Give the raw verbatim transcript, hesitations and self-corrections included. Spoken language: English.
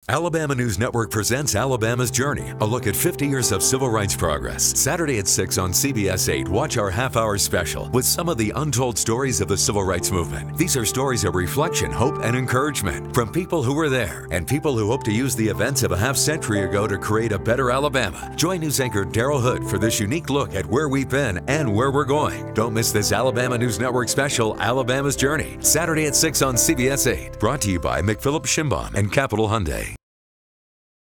Alabama News Network presents Alabama's Journey, a look at fifty years of civil rights progress. Saturday at six on C B S eight, watch our half-hour special with some of the untold stories of the civil rights movement. These are stories of reflection, hope, and encouragement from people who were there and people who hope to use the events of a half-century ago to create a better Alabama. Join news anchor Daryl Hood for this unique look at where we've been and where we're going. Don't miss this Alabama News Network special, Alabama's Journey, Saturday at six on C B S eight. Brought to you by McPhillips Schimbaum and Capital Hyundai.